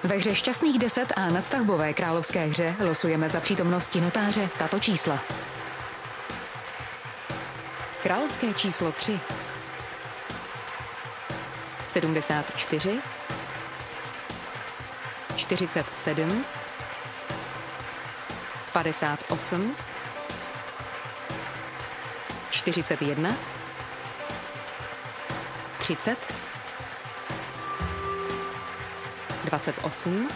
Ve hře Šťastných 10 a nadstavbové královské hře losujeme za přítomnosti notáře tato čísla. Královské číslo 3, 74, 47, 58, 41, 30, 28,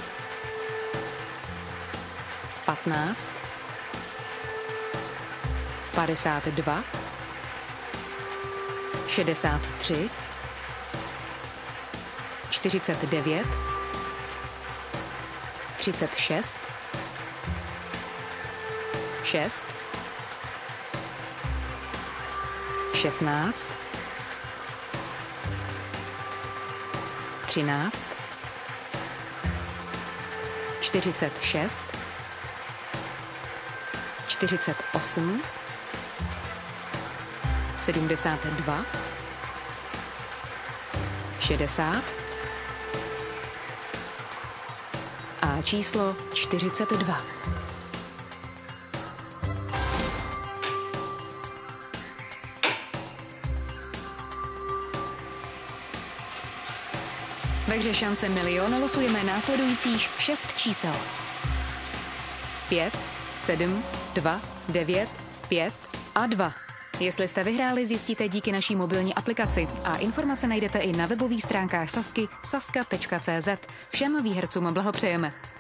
15, 52, 63, 49, 36, 6, 16, 13, 46, 48, 72, 60 a číslo 42. Ve hře Šance milion losujeme následujících 6 čísel. 5, 7, 2, 9, 5 a 2. Jestli jste vyhráli, zjistíte díky naší mobilní aplikaci a informace najdete i na webových stránkách Sazky saska.cz. Všem výhercům blahopřejeme.